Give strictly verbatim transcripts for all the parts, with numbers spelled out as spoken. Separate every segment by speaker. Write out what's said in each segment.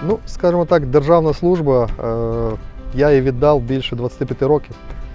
Speaker 1: Ну, скажімо так, державна служба, я її віддав більше двадцяти п'яти років.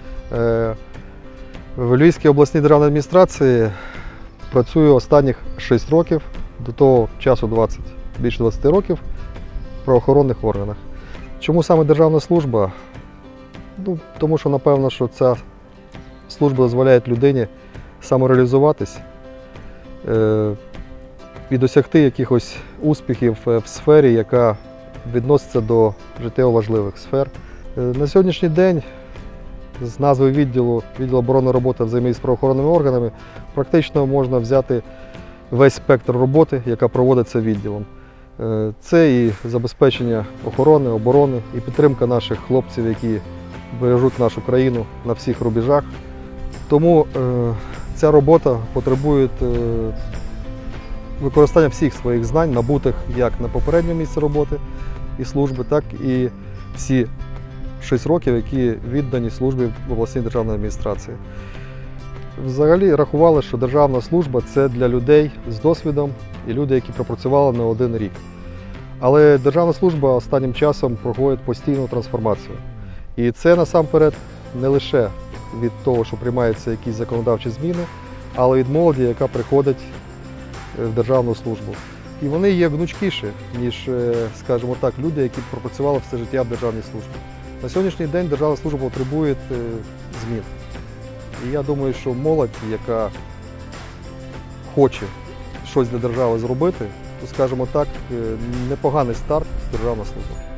Speaker 1: В Львівській обласній державній адміністрації працюю останніх шість років, до того часу двадцять, більше двадцяти років в правоохоронних органах. Чому саме державна служба? Ну, тому що, напевно, що ця служба дозволяє людині самореалізуватись е і досягти якихось успіхів в сфері, яка відноситься до життєво важливих сфер. Е на сьогоднішній день з назви відділу «Відділ оборонної роботи взаємодії з правоохоронними органами» практично можна взяти весь спектр роботи, яка проводиться відділом. Це і забезпечення охорони, оборони, і підтримка наших хлопців, які бережуть нашу країну на всіх рубежах. Тому е, ця робота потребує е, використання всіх своїх знань, набутих як на попередньому місці роботи і служби, так і всі шість років, які віддані службі в обласній державній адміністрації. Взагалі рахували, що державна служба – це для людей з досвідом і люди, які пропрацювали не один рік. Але державна служба останнім часом проходить постійну трансформацію. І це насамперед не лише від того, що приймаються якісь законодавчі зміни, але від молоді, яка приходить в державну службу. І вони є гнучкіші, ніж, скажімо так, люди, які пропрацювали все життя в державній службі. На сьогоднішній день державна служба потребує змін. І я думаю, що молодь, яка хоче щось для держави зробити, то, скажімо так, непоганий старт державна служба.